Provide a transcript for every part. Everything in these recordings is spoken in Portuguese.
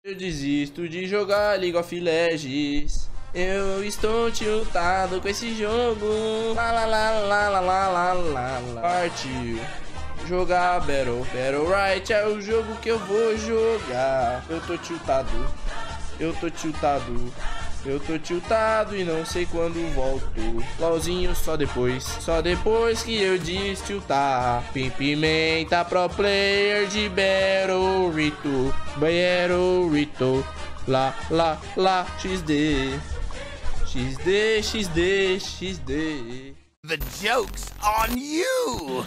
Eu desisto de jogar League of Legends. Eu estou tiltado com esse jogo. Lá, lá, lá, lá, lá, lá, lá, lá, lá. Partiu. Jogar Battle Right é o jogo que eu vou jogar. Eu tô tiltado. Eu tô tiltado. Eu tô tiltado e não sei quando volto. LOLzinho só depois que eu destiltar. Pimenta pro player de Battle Rito. Battle Rito. Lá, lá, lá, XD. XD, XD, XD. The joke's on you!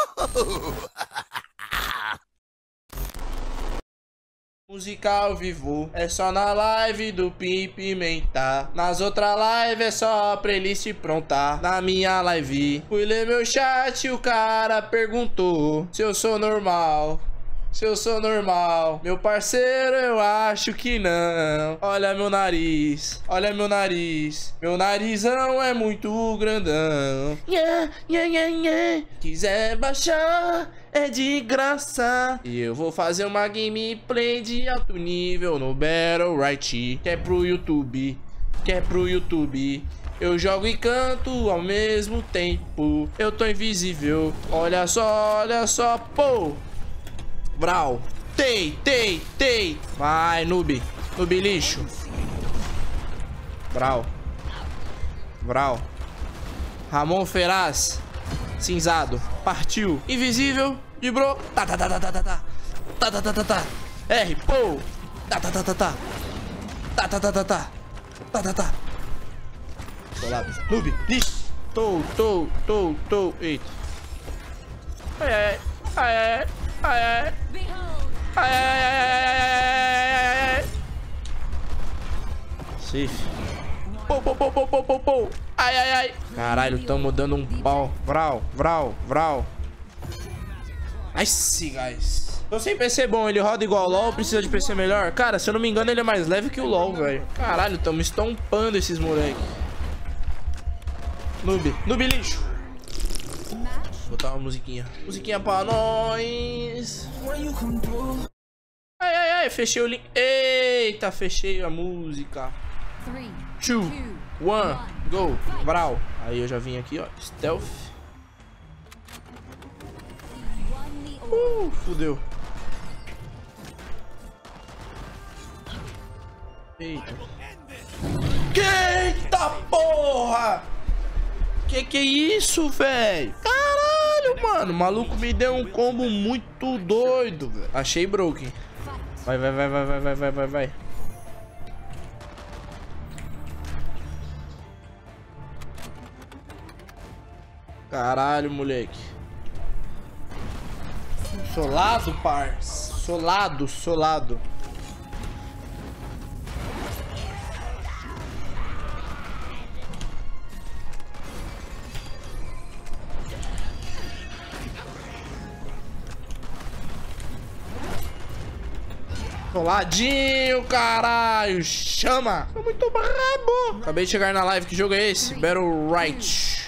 Música ao vivo é só na live do Pimenta. Nas outras lives é só a playlist pronta. Na minha live fui ler meu chat e o cara perguntou se eu sou normal. Se eu sou normal, meu parceiro, eu acho que não. Olha meu nariz, olha meu nariz. Meu narizão é muito grandão. Quiser baixar, é de graça. E eu vou fazer uma gameplay de alto nível no Battle Right. Que é pro YouTube, que é pro YouTube. Eu jogo e canto ao mesmo tempo. Eu tô invisível, olha só, pô. Vral. Tei. Vai, noob. Noob lixo. Vral. Ramon Feraz. Cinzado. Partiu. Invisível. Vibrou. Tá. R. Pô. Tá. Solado. Noob. Lixo. Tô. Eita. Ai. Safe. Pô. Ai. Caralho, tamo dando um pau. Vral. Ai, sim, guys. Tô sem PC bom, ele roda igual o LoL, precisa de PC melhor. Cara, se eu não me engano, ele é mais leve que o LoL, velho. Caralho, tamo estompando esses moleque. Noob lixo. Vou botar uma musiquinha. Musiquinha pra nós. Ai, fechei o link. Eita, fechei a música. 3, 2, 1, go. Vral. Aí eu já vim aqui, ó. Stealth. Fudeu. Eita. Eita porra! Que é isso, velho? Caralho, mano. O maluco me deu um combo muito doido, velho. Achei broken. Vai. Caralho, moleque. Solado, parça. Solado. Soladinho, caralho. Chama. Tô muito brabo. Acabei de chegar na live. Que jogo é esse? Battle Right.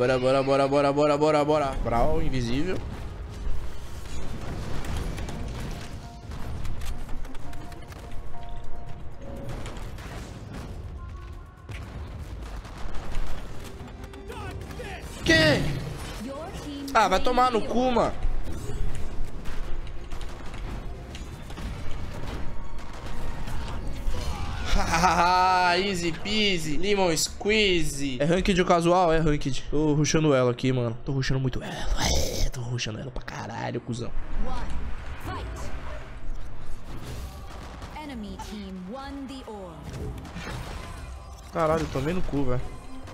Bora. Brawl, invisível. Que? Ah, vai tomar no cu, mano. Easy peasy, lemon squeeze. É ranked ou casual? É ranked. Tô rushando ela aqui, mano. Tô rushando muito ela. Tô rushando ela pra caralho, cuzão. Caralho, tomei no cu, velho.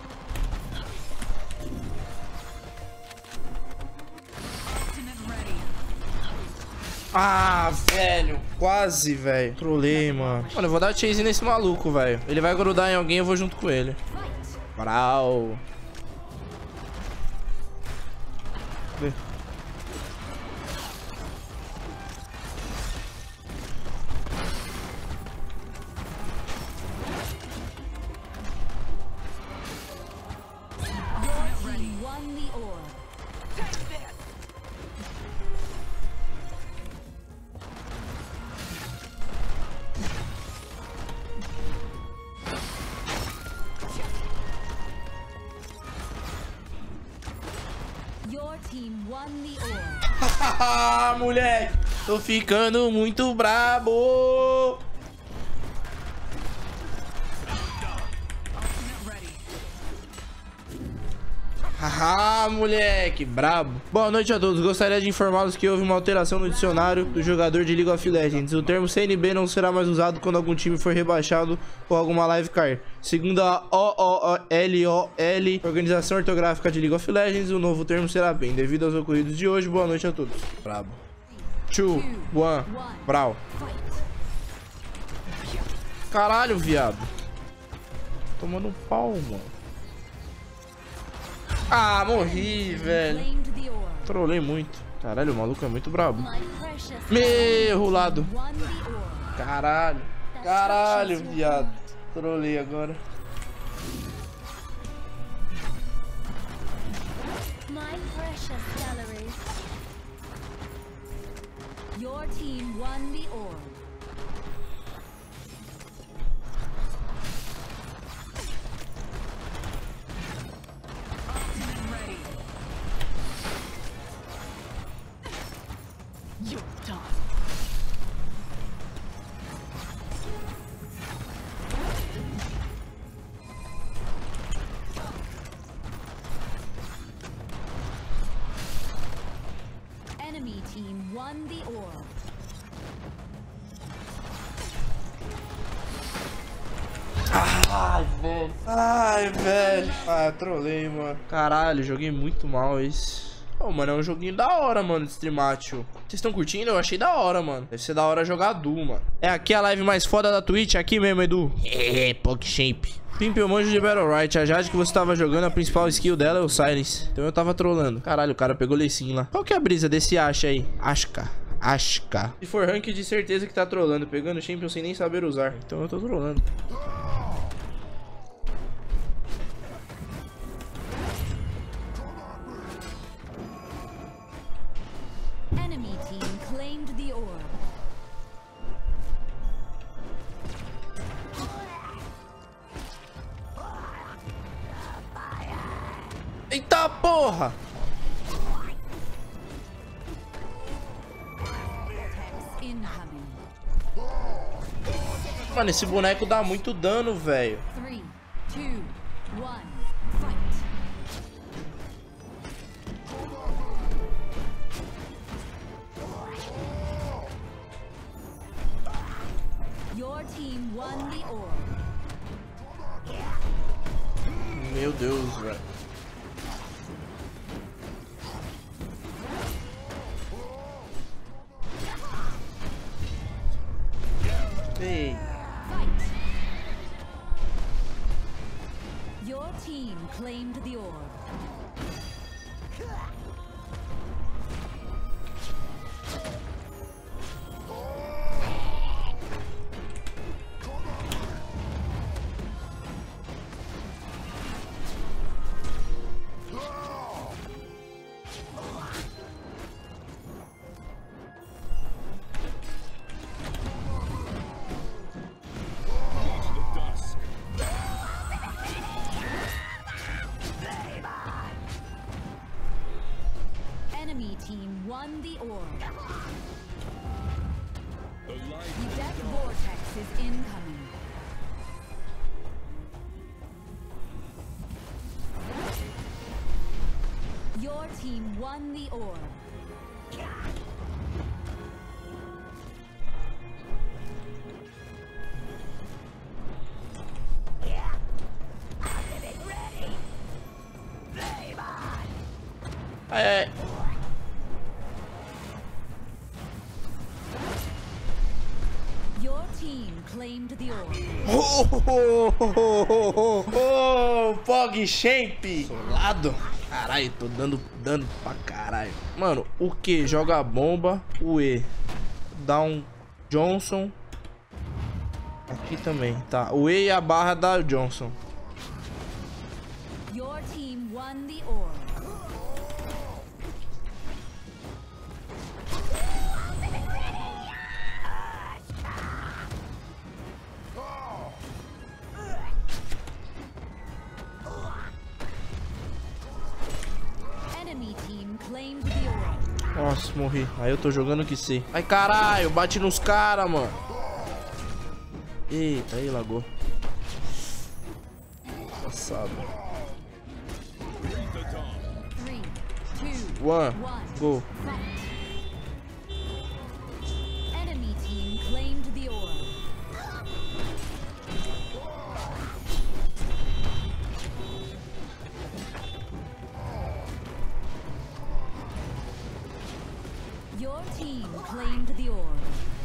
Ah, velho. Quase, velho. Trolei, mano. Mano, eu vou dar chase nesse maluco, velho. Ele vai grudar em alguém, eu vou junto com ele. Brau. team won the orb. Haha, moleque. Tô ficando muito brabo. Haha, moleque, brabo. Boa noite a todos. Gostaria de informá-los que houve uma alteração no dicionário do jogador de League of Legends. O termo CNB não será mais usado quando algum time for rebaixado ou alguma live cair. Segundo a OOLOL, Organização Ortográfica de League of Legends, o novo termo será bem. Devido aos ocorridos de hoje, boa noite a todos. Brabo. 2, 1, brau. Caralho, viado. Tomando um pau, mano. Ah, morri, velho. Claimed the orb. Trolei muito. Caralho, o maluco é muito brabo. My precious Meu lado. won the orb. Caralho. Caralho, viado. Trolei agora. My precious galleries. Your team won the orb. You're done. Enemy team won the orb. Ai, velho. Ai, velho. Ah, trolei, mano. Caralho, joguei muito mal esse. Ô, mano, é um joguinho da hora, mano, de streamar, tio. Vocês estão curtindo? Eu achei da hora, mano. Deve ser da hora jogar Duel, mano. É aqui a live mais foda da Twitch, aqui mesmo, Edu. É, PogShape. Pimp, eu manjo de Battle Right. A Jade que você tava jogando, a principal skill dela é o Silence. Então eu tava trolando. Caralho, o cara pegou Lecim lá. Qual que é a brisa desse Asha aí? Ashka. Se for rank, de certeza que tá trolando. Pegando champion sem nem saber usar. Então eu tô trolando. Enemy team claimed the orb. Eita porra! Incoming. Mano, esse boneco dá muito dano, velho. 3, 2, 1, fight. Your team won the orb. Meu Deus, velho. Ei. Fight. Your team claimed the orb. Enemy team won the orb. The death vortex is incoming. Your team won the orb. Ai, ai. Your team claimed the orb. Oh, PogShape. Solado. Caralho, tô dando dano pra caralho. Mano, o Q joga a bomba. O E dá um Johnson. Aqui também, tá. O E e a barra dá o Johnson. Your team won the orb. Enemy team claimed Nossa, morri. Aí eu tô jogando que sei. Ai, caralho, bate nos caras, mano. Eita, aí lagou. Passado. 3, 2, 1, go. fight. Enemy team claimed the orb. Your team claimed the orb.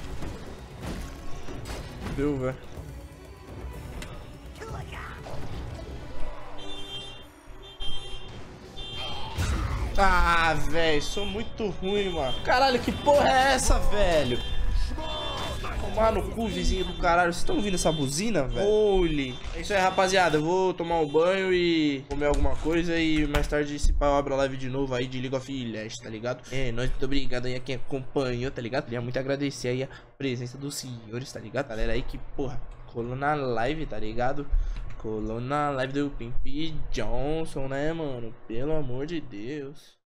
Deu, velho. Ah, velho, sou muito ruim, mano. Caralho, que porra é essa, velho? Tomar no cu, vizinho do caralho. Vocês estão ouvindo essa buzina, velho? Holy. É isso aí, rapaziada. Eu vou tomar um banho e comer alguma coisa. E mais tarde, se pá, eu abro a live de novo aí de League of Legends, tá ligado? É, nós, muito obrigado aí a quem acompanhou, tá ligado? Queria muito agradecer aí a presença dos senhores, tá ligado? Galera aí que, porra, colou na live, tá ligado? Colou na live do Pimp Johnson, né, mano? Pelo amor de Deus.